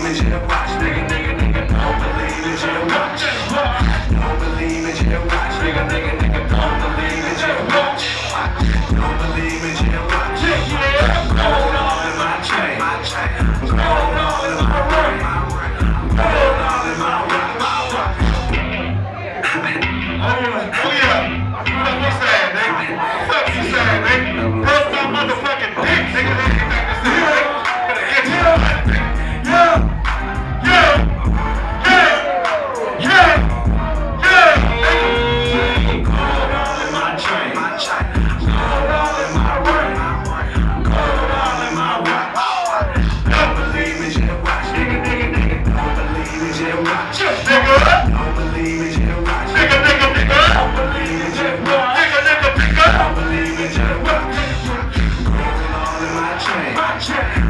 me, just watch, nigga, nigga, nigga. Don't believe me, just watch. Don't believe me, just watch, nigga, nigga, nigga. Don't believe me, just watch. Don't believe me, just watch. Gold all in my chain, gold all in my ring, gold all in my watch. Oh yeah. What's that, nigga? What's up, you saying, nigga? Press my motherfucking dick, nigga. Better get to it. Yeah. Gold all in my chain, gold all in my ring, gold all in my watch. Don't believe me, just watch, nigga, nigga, nigga. Don't believe me, just watch, Nigga. don't believe me, just watch, Nigga. don't believe me, just watch, don't believe me, just watch. Gold all in my chain.